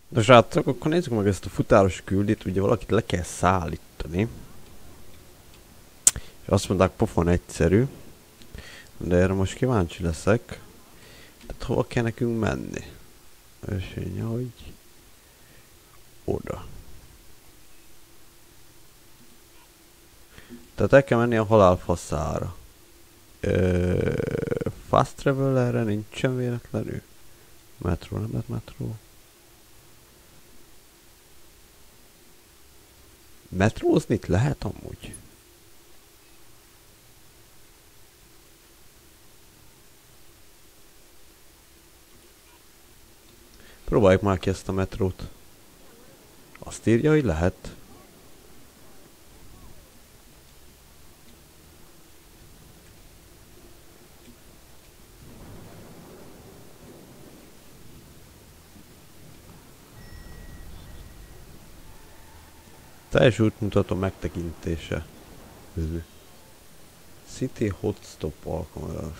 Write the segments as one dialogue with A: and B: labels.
A: Na srácok, akkor nézzük meg ezt a futáros küldét, ugye valakit le kell szállítani. És azt mondták, pofon egyszerű. De erre most kíváncsi leszek. Tehát hova kell nekünk menni? Ösvény, hogy... Oda. Tehát el kell menni a halálfaszára. Fast travelerre nincsen véletlenül. Metro, nem lehet metro. Metrózni itt lehet amúgy? Próbáljuk már ki ezt a metrót. Azt írja, hogy lehet. Teljes útmutató megtekintése. City Hotstop alkalmazás.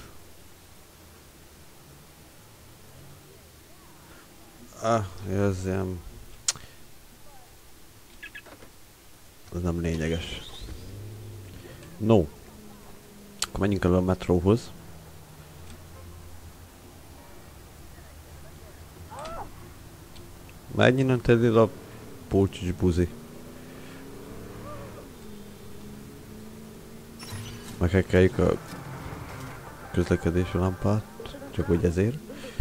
A: Ez ilyen... Ez nem lényeges. No. Akkor menjünk el a metróhoz. Menj innen, tedd a pócsis buzi. Meghekkeljük a közlekedési lámpát, csak úgy ezért.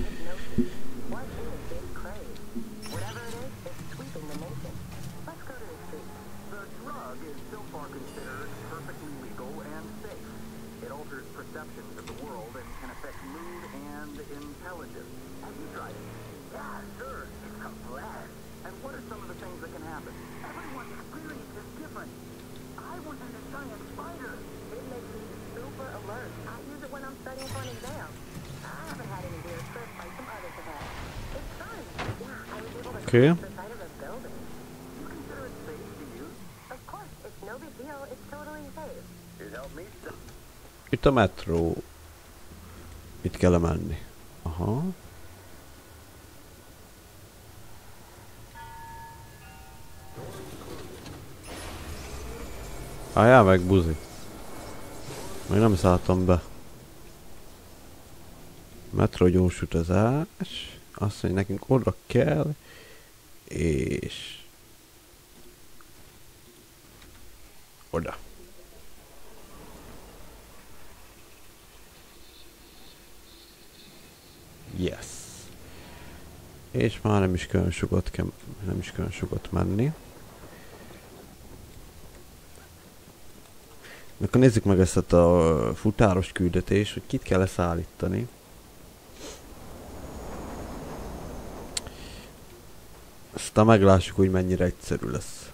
A: Oké. Itt a metró. Itt kell menni. Aha. Álljál meg, buzi. Még nem szálltam be. Metro gyors utazás. Azt mondja, nekünk oda kell. És... Oda. Yes. És már nem is külön sokat kell, nem is külön sokat menni. Akkor nézzük meg ezt a futáros küldetést, hogy kit kell leszállítani. Aztán meglássuk, hogy mennyire egyszerű lesz.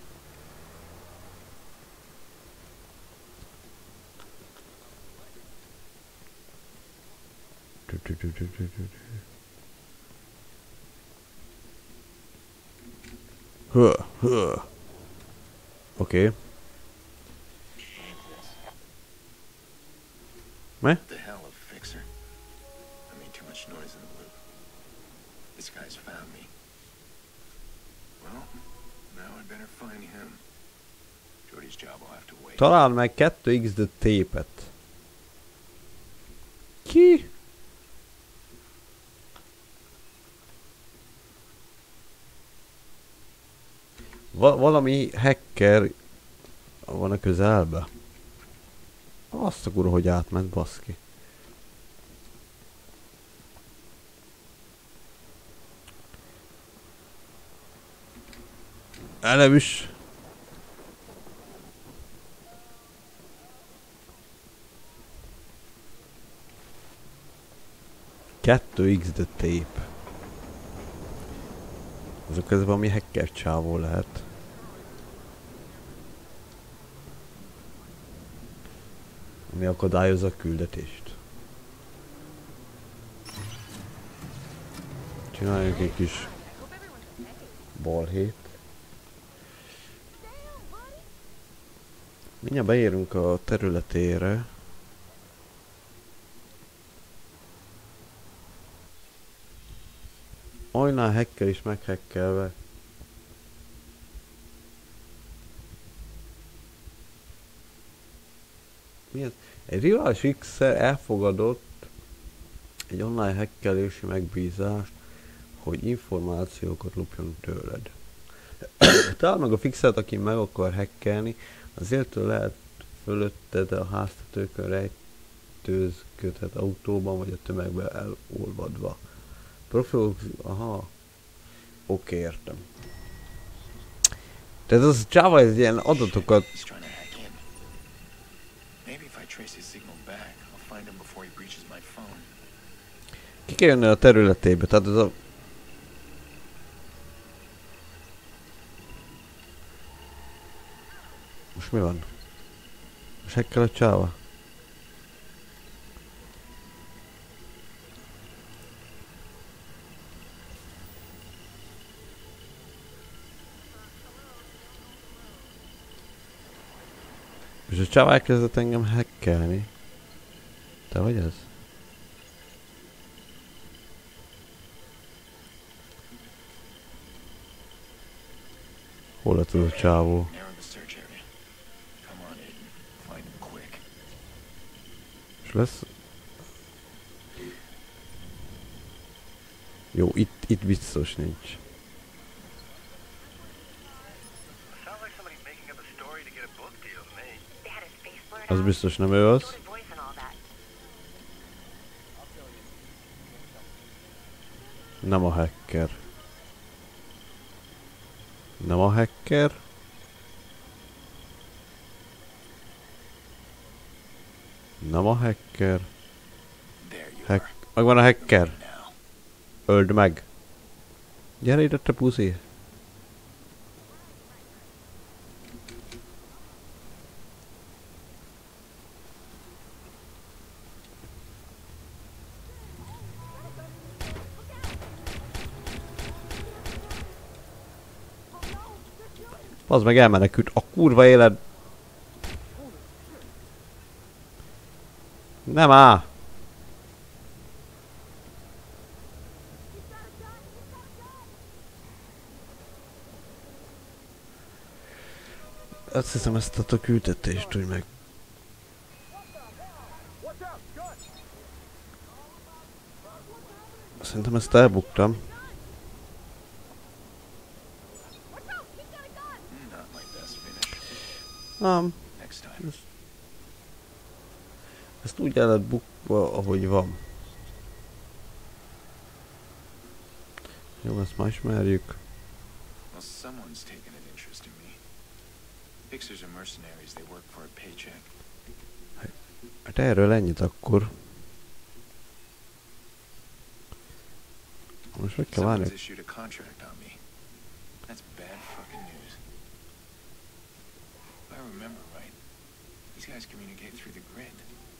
A: Oké. Mi?
B: The hell of Fixer. I made too much noise in the loop. This guy's found me. Well, now I better find him. Jordy's job will have to wait.
A: Talál meg 2x tépet. Ki? Valami hacker van a közelbe. Azt a kurva, hogy átment, baszki. Elevüs. Kettő x the tape. Azok ez valami hacker csávó lehet. Ami akadályozza a küldetést. Csináljunk egy kis balhét. Mindjárt beérünk a területére. Online hacker is meghackelve. Mi ez? Egy rivális X-szer elfogadott egy online hackelési megbízást, hogy információkat lopjon tőled. Találd meg a fixet, aki meg akar hackelni, azért lehet fölötted a háztetőkön rejtőzködhet autóban, vagy a tömegben elolvadva. Profil... Aha. Oké, értem. Tehát az Java ez ilyen adatokat... Ki kell jönni a területébe, tehát ez a... Most mi van? Most hackel a Java? És a Java elkezdett engem hackelni. Te vagy ez? Hol lett az a csávó? És lesz... Jó, itt biztos nincs. Az biztos nem ő az. Nem a hacker. Nem a hacker. Nem a hacker. Megvan a hacker. Öld meg. Gyere ide, te puszi. Az meg elmenekült a kurva élet. Nem á! Azt hiszem ezt a küldetést úgy meg. Szerintem ezt elbuktam. Nem. Ezt úgy el lett bukva, ahogy van. Jó, ezt már ismerjük. Hát erről ennyit akkor. Most meg kell várni. These guys communicate through the grid.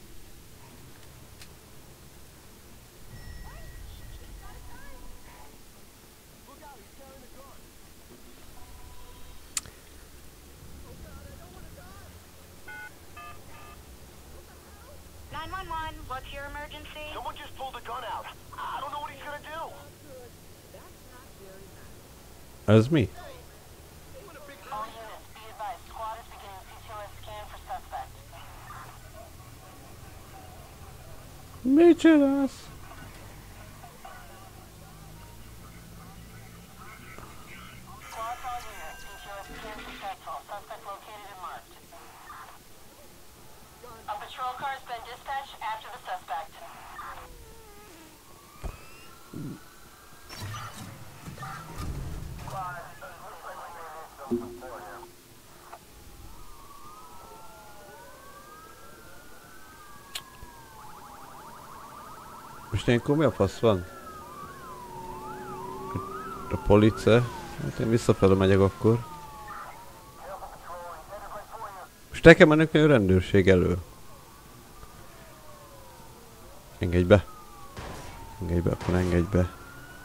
A: Look out, he's carrying a gun. 911, what's your emergency? Someone just pulled a gun out. I don't know what he's gonna do. Ez mi? Mit csinálsz? A patrol car has been dispatched after the suspect. Most ilyenkor mi a fasz van? A police? Hát én visszafele megyek akkor. Most nekem mennek a rendőrség elő. Engedj be. Engedj be, akkor engedj be.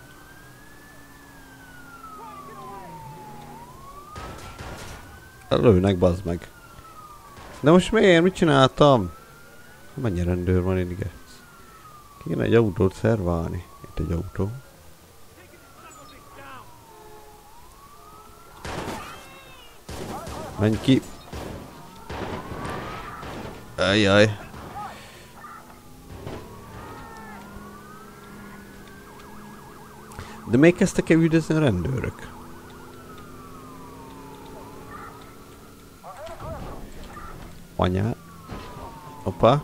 A: Lőnek, bazd meg. De most miért? Mit csináltam? Mennyi rendőr van itt, gec? Kéne egy autót szerválni. Itt egy autó. Menj ki! Ajjaj! De még kezdtek-e üldözni a rendőrök? Anyá. Opa.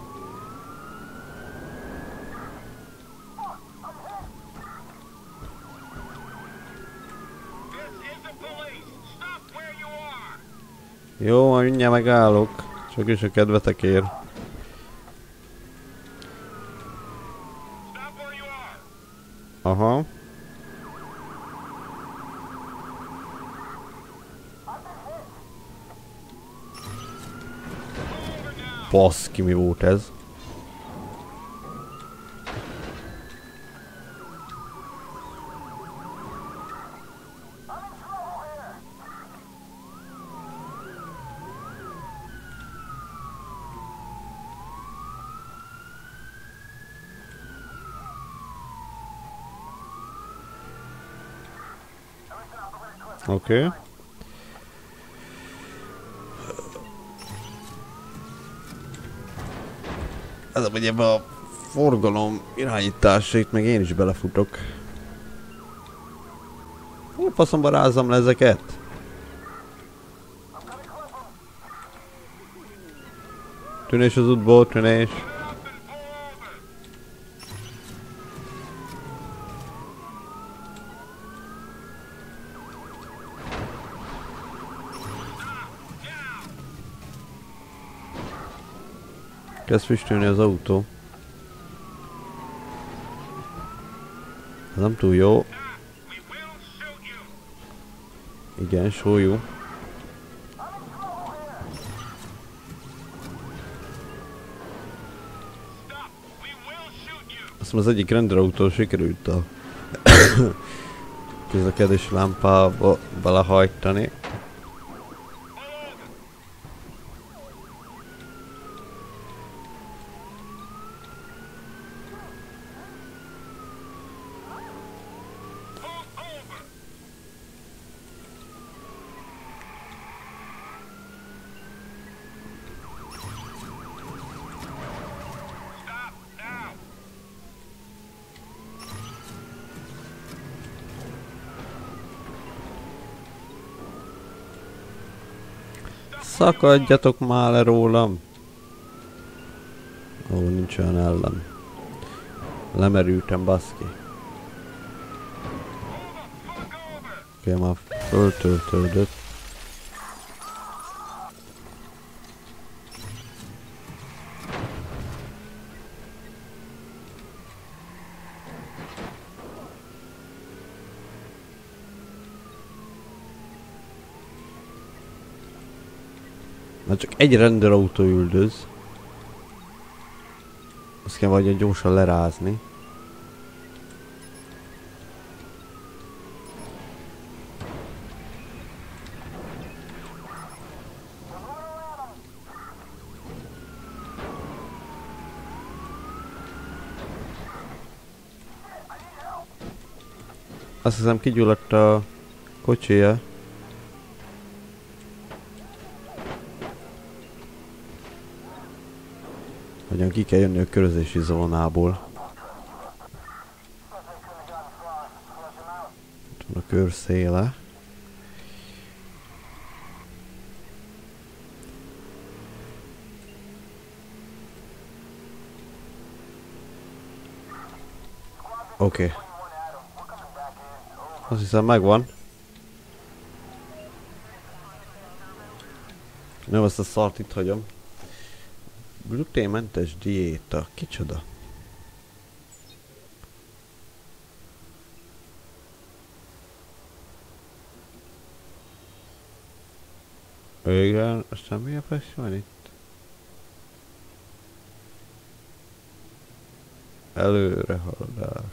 A: Jó, mindjárt megállok. Csak is a kedvetekért. Aha. Baszki, mi volt ez? Oké. Ez ugye ebbe a forgalom irányításait meg én is belefutok. Hol faszomba rázzam le ezeket? Tűnés az útból, tűnés. Kezd füstölni az autó. Ez nem túl jó. Igen, sólyú. Azt mondom, az egyik rendőrautó sikerült a közlekedési lámpába belehajtani. Szakadjatok már le rólam! Ó, nincs olyan ellen. Lemerültem, baszki. Oké, már föltöltődött. Már csak egy rendőrautó üldöz. Azt kell vagy gyorsan lerázni. Azt hiszem kigyulladt a kocsija. Hogyan ki kell jönni a körözési zónából. Itt van a kör széle. Oké. Azt hiszem megvan. Nem, azt a szart itt hagyom. Gluténmentes diéta. Kicsoda? Igen, aztán mi a fesz van itt? Előrehaladás.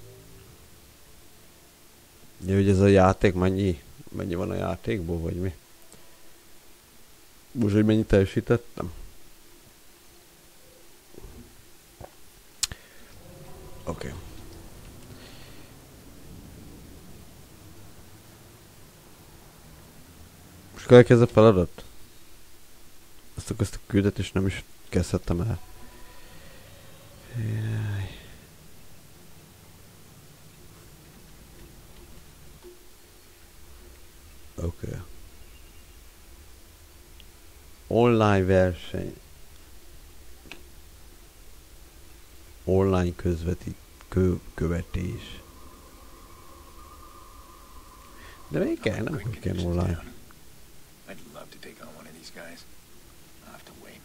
A: Ja, hogy ez a játék mennyi van a játékból, vagy mi? Most, hogy mennyit teljesítettem? Oké. Most elkezd a feladat? Ezt a küldetést nem is kezdhettem el. Jaj. Oké. Online verseny. Online követés. De még kell, nem hogy kell online.
B: I'd love to take on one of these guys. I'll have to wait.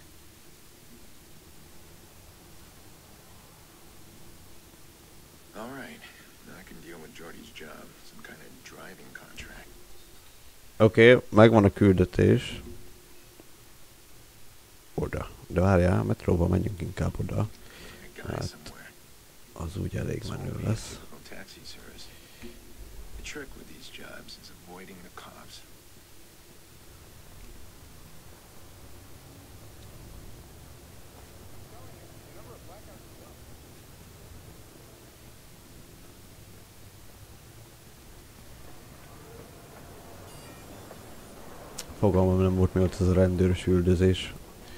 B: All right. Now I can deal with Jordy's job. Some kind of driving contract.
A: Oké, megvan a küldetés. Oda. De várjál, metróba menjünk inkább oda. Hát, az úgy elég menő lesz.
B: The trick with these jobs is avoiding the cops.
A: Fogalmam nem volt, mi volt ez a rendőrös üldözés.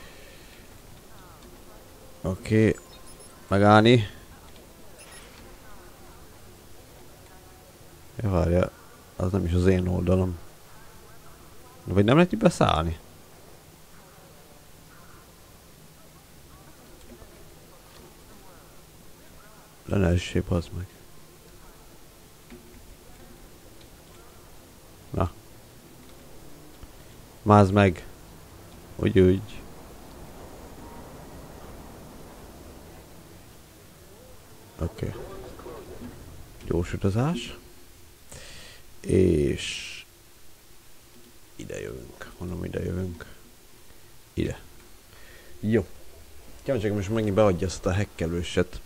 A: Oké. Megállni. Ja, várja. Az nem is az én oldalom. Vagy nem lehet itt beszállni? Le ne essép, az meg. Na. Mázd meg. Úgy. Oké. Gyors utazás. És... ide jövünk. Mondom, ide jövünk. Ide. Jó. Kíváncsi, most megint beadja azt a hekkelőset.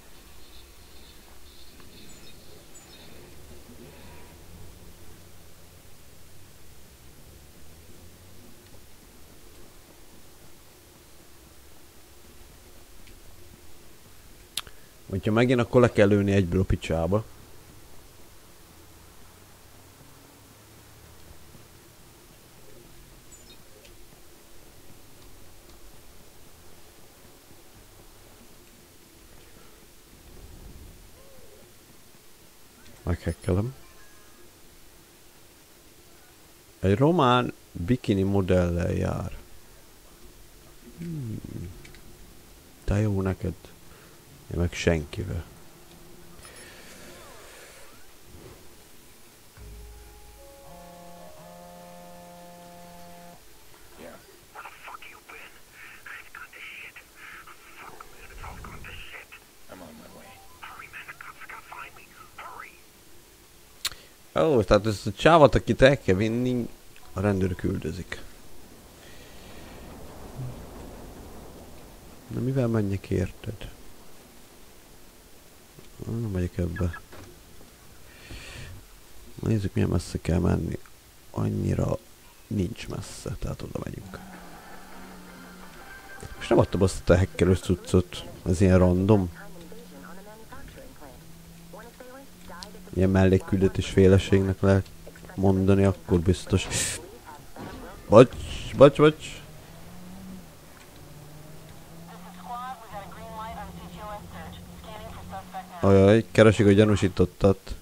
A: Hogyha megint, akkor le kell lőni egyből a picsába. Meghekkelem. Egy román bikini modellel jár. De jó neked. Én meg senkivel. Ó, tehát ezt a csávat, akit el kell vinni, a rendőrök üldözik. Na mivel menjek érted? Nem megyek ebbe. Nézzük, milyen messze kell menni. Annyira nincs messze, tehát oda megyünk. És nem adtam azt a hekkelős cuccot. Ez ilyen random. Ilyen mellékküldetés féleségnek lehet mondani, akkor biztos. Bocs. Ajaj, keresik a gyanúsítottat.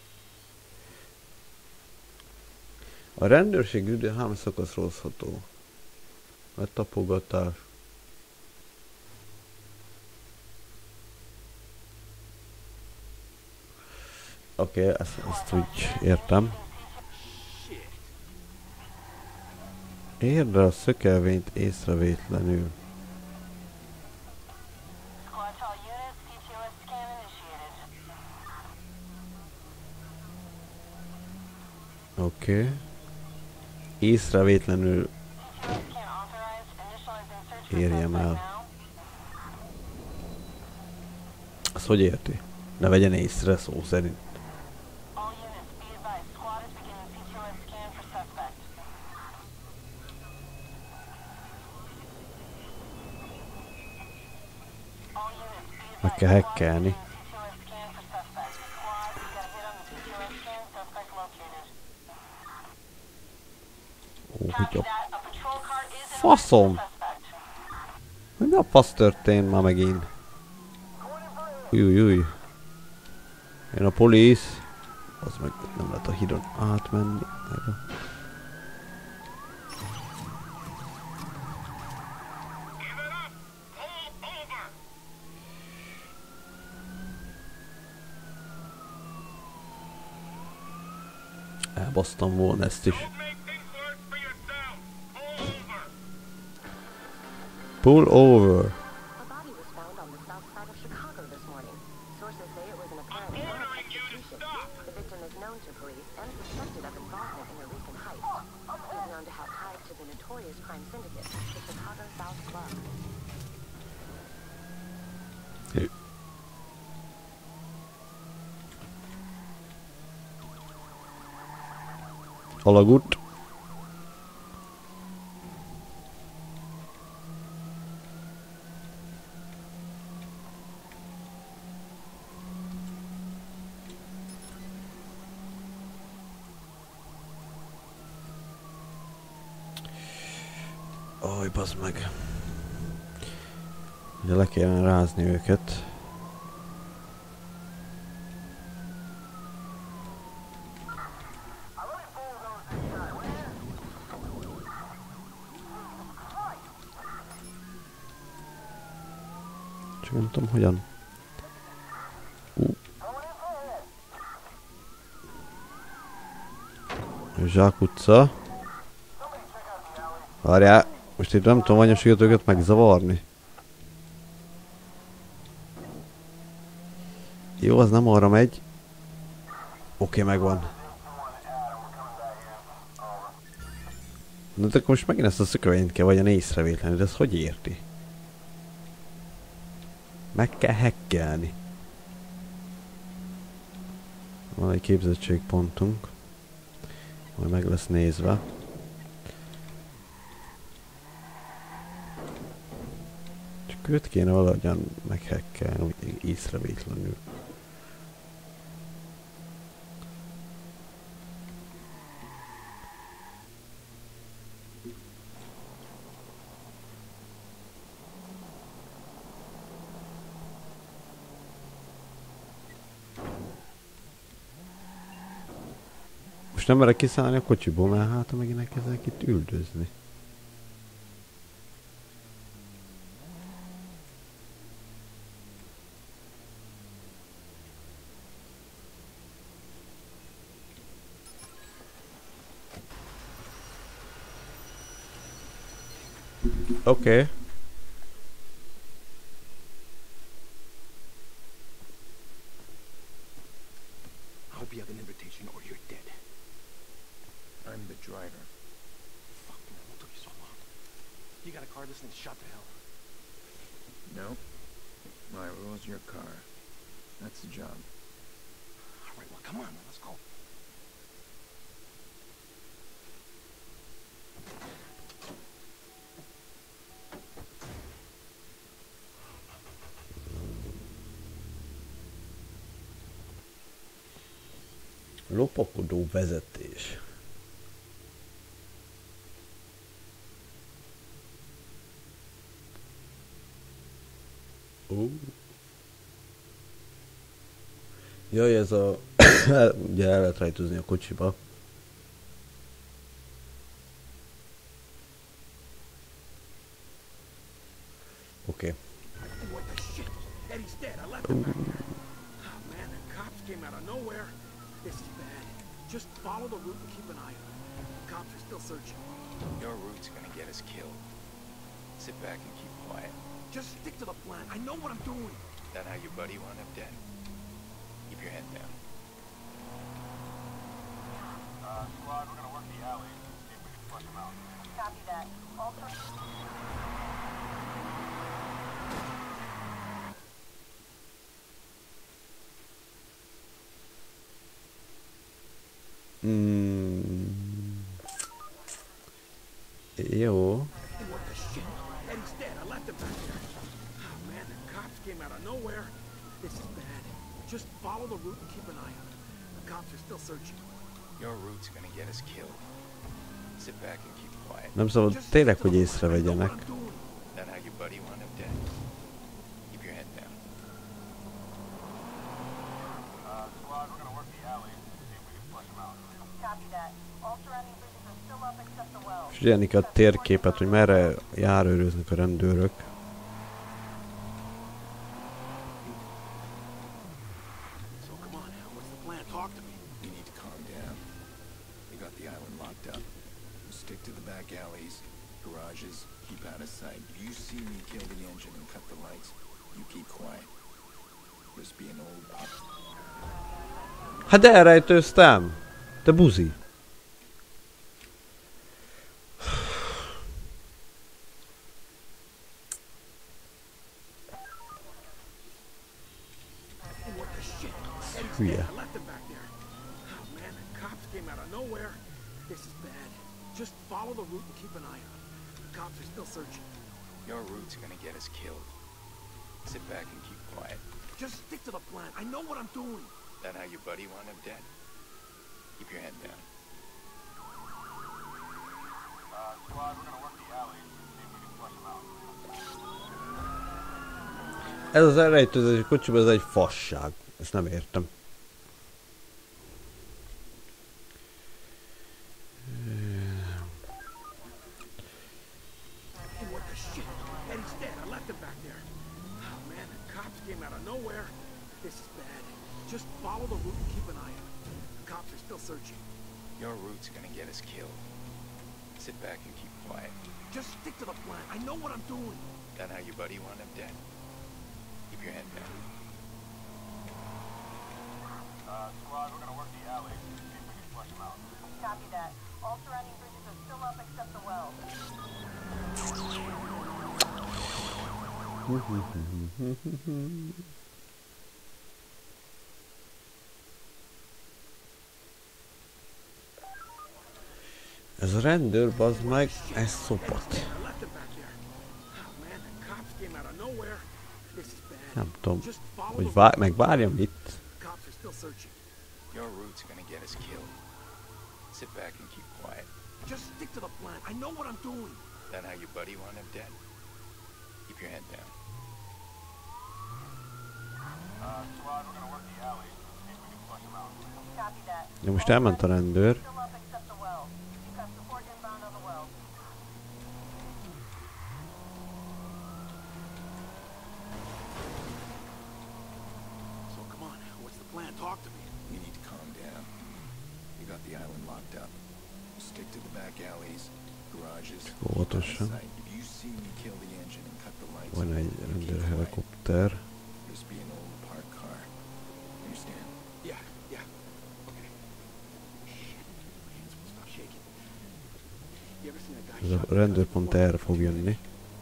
A: A rendőrség üldő három szakaszról hozható. Mert tapogatás. Oké, ezt úgy értem. Érd el a szökelvényt észrevétlenül. Oké. Észrevétlenül érjem el. Azt hogy érti? Ne vegyen észre szó szerint. Meg kell hackelni. Ó, hogy a faszom! Mi a fasz történt már megint? Új. Én a polisz. Az meg nem lehet a hídon átmenni. Elbasztam volna ezt is. Pull over. Alagút. Aj, bazd meg. Ugye le kellene rázni őket. Csak nem tudom hogyan. Zsákutca. Várjál, most itt nem tudom anyasikat őket megzavarni. Jó, az nem arra megy. Oké, megvan. Na de akkor most megint ezt a szökevényt kell vegyen észrevétlenül, de ez hogy érti? Meg kell hackelni. Van egy képzettségpontunk. Majd meg lesz nézve. Csak őt kéne valahogyan meghackelni, úgy észrevétlenül. Most nem merek kiszállni a kocsiból, mert hát megint elkezdenek itt üldözni. Oké. Lopakodó vezetés. Jaj, ez a... ugye el lehet rejtőzni a kocsiba. Oké.
B: Just follow the route and keep an eye on it. The cops are still searching. Your route's gonna get us killed. Sit back and keep quiet. Just stick to the plan. I know what I'm doing. Is that how your buddy wound up dead? Keep your head down. Squad, we're gonna work the alley. See if we can flush them out. Copy that.
A: Jó.
B: Just follow the route and keep an eye on it. The cops are still searching. Your route's gonna get us killed. Sit back and keep quiet.
A: Nem szabad tényleg, hogy észrevegyenek.
B: That how your buddy wound up dead? Keep your head down.
C: Squad, we're gonna work the alley. See if we can flush them out.
D: Copy that. All surrounding bridges are still up except the well.
A: Figyelni kell a térképet, hogy merre járőröznek a rendőrök.
C: So come on, what's the plan? Talk to me.
B: You need to calm down. We got the island locked up. You stick to the back alleys, garages, keep out of sight. If you see me kill the engine and cut the lights, you keep quiet. Just be an old pup.
A: Hát de elrejtőztem! Te buzi!
C: What the shit?
A: Hülye.
C: I left him back there. Oh man, the cops came out of nowhere. This is bad. Just follow the route and keep an eye out. The cops are still searching.
B: Your route's gonna get us killed. Sit back and keep quiet.
C: Just stick to the plan. I know what I'm doing.
B: That how your buddy wound up dead? Keep your head down.
C: Squad, we're gonna work the alley. See if we can flush them out.
A: Ez az elrejtőzés kocsiban, ez egy fasság. Ezt nem értem.
C: Hey, what the shit? Eddie's dead. I left him back there. Oh man, the cops came out of nowhere. This is bad. Just follow the route and keep an eye out. The cops are still searching.
B: Your route's gonna get us killed. Sit back and keep quiet.
C: Just stick to the plan. I know what I'm doing.
B: That how your buddy wound up dead? Keep your head down.
C: Squad, we're gonna work the alley. See if we can flush them out.
D: Copy that. All surrounding bridges are still up except the well.
A: Ez a rendőr, bazd meg, ez szopott.
C: I left him back there. Oh man, the cops came out of nowhere. This is bad.
A: Nem tudom,
C: Just follow
A: hogy
C: the route.
A: megvárjam itt.
C: The cops are still searching.
B: Your route's gonna get us killed. Sit back and keep quiet.
C: Just stick to the plan. I know what I'm doing.
B: That how your buddy wound up dead? Keep your head down.
C: Squad, we're gonna work the alley. See if we can flush them out.
D: Copy that.
A: De most elment a rendőr.
D: Still up except the well. You've got support inbound on the well.
C: So come on, what's the plan? Talk to me.
B: You need to calm down. You got the island locked up. Stick to the back alleys, garages, keep out of
A: Óvatosan.
B: sight. If you see me kill the engine and cut the lights,
A: Van egy
B: you keep
A: rendőrhelikopter.
B: quiet. Just be an old parked car. Understand?
C: Yeah. Okay. Shit, my hands will stop shaking. You ever seen a guy
A: Ez a
C: shot
A: rendőr pont erre fog jönni.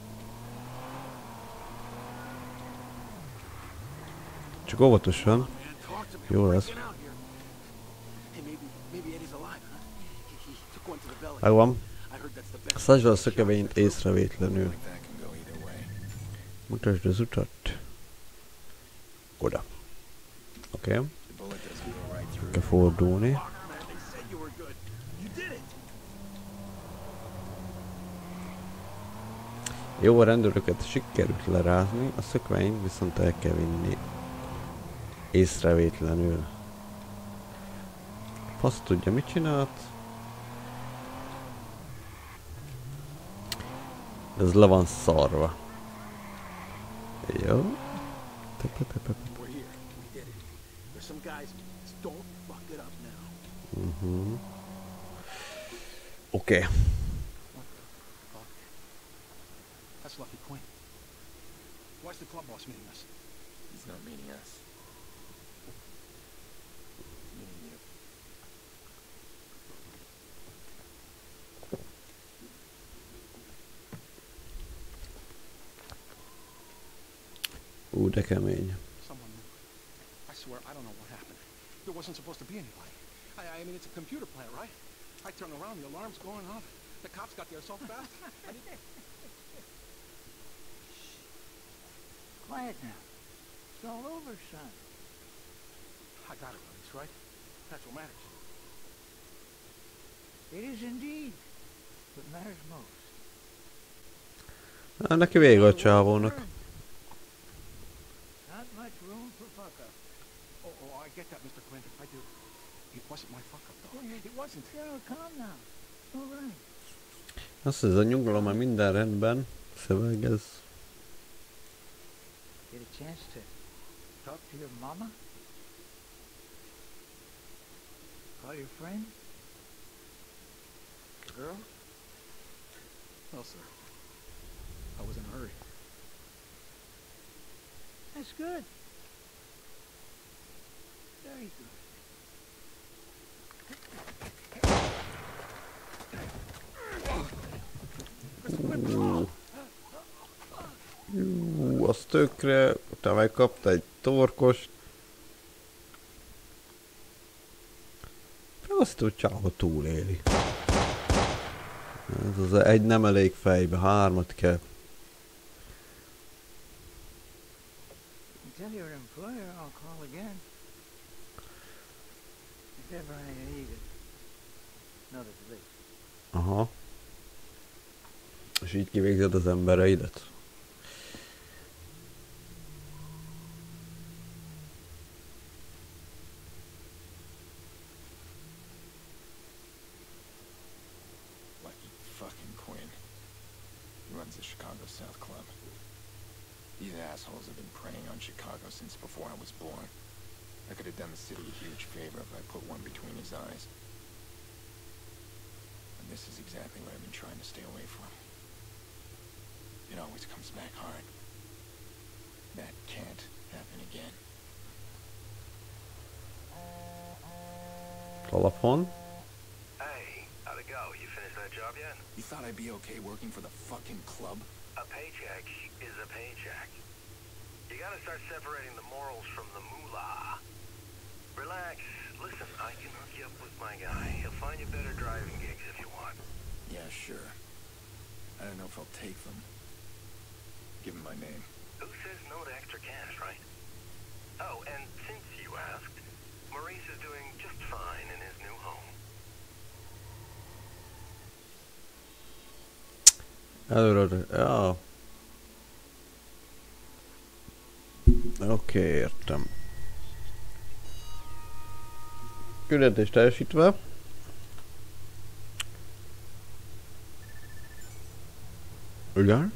A: Csak óvatosan.
C: Man, talk to me.
A: Jó
C: I'm
A: lesz.
C: breaking out here. Hey, maybe Eddie's alive, huh? He took one to the belly.
A: Megvan.
C: I heard that's the best.
A: Szasd a szökevényt észrevétlenül.
B: Like that can go either way.
A: Mutasd az utat. Oda. Oké.
B: The bullet doesn't go right through.
A: Kell fordulni.
C: Fuck, man, they said you were good. You did it.
A: Jó, a rendőröket sikerült lerázni, a szökvényt viszont el kell vinni észrevétlenül. Fasz tudja, mit csinált? De ez le van szarva. Jó.
C: We're here. We did it. There's some guys. Just don't fuck it up now.
A: Oké.
C: What the fuck? That's Lucky Point. Why's the club boss meeting us?
B: He's not meeting us. He's meeting you.
A: De kemény.
C: Someone knew. I swear, I don't know what happened. There wasn't supposed to be anybody. I mean, it's a computer plant, right? I turn around, the alarm's going off. The cops got there so fast.
E: Quiet now. It's all over, son.
C: I got it, Release, right? That's what matters.
E: It is indeed. what matters most.
A: Neki vége a csávónak.
E: Not much room for fuck up.
C: Oh, I get that, Mr. Quinn. I do. It wasn't my fuck-up, though. It wasn't.
E: Cheryl, calm now. All right.
A: Azt ez a nyugalom, már minden rendben. Szövegez.
E: Get a chance to talk to your mama? Call your friend?
C: The girl? No, sir. I was in a hurry.
E: That's good. Very good.
A: Az tökre, utána megkapta egy torkost. Azt hittem, hogy csávó túléli. Ez az egy nem elég fejbe, 3 kell.
E: Tell your employer I'll call again. If ever I need another police.
A: Aha. És így kivégzed az embereidet.
B: Lucky fucking Quinn. He runs the Chicago South Club. These assholes have been preying on Chicago since before I was born. I could have done the city a huge favor if I put one between his eyes. And this is exactly what I've been trying to stay away from. It always comes back hard. That can't happen again.
A: Telefon.
F: Hey, how'd it go? You finished that job yet?
B: You thought I'd be okay working for the fucking club?
F: A paycheck is a paycheck. You gotta start separating the morals from the moolah. Relax. Listen, I can hook you up with my guy. He'll find you better driving gigs if you want.
B: Yeah, sure. I don't know if I'll take them. Give him my name.
F: Who says no to extra cash, right? Oh, and since you asked, Maurice is doing just fine in his new home.
A: Előre, ja. Oké, értem. Küldetés teljesítve. Igen.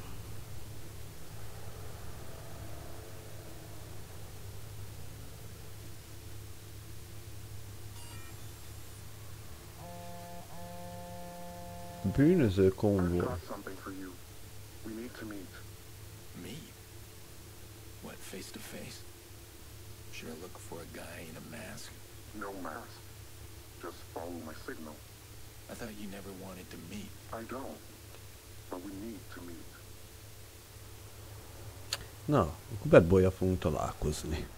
A: Bűnöző konvoj.
G: I've got something for you. We need to meet.
B: Me? What, face to face? Should I look for a guy in a mask?
G: No mask. Just follow my signal.
B: I thought you never wanted to meet.
G: I don't. But we need to meet.
A: Na, akkor Bad Boy-jal fogunk találkozni.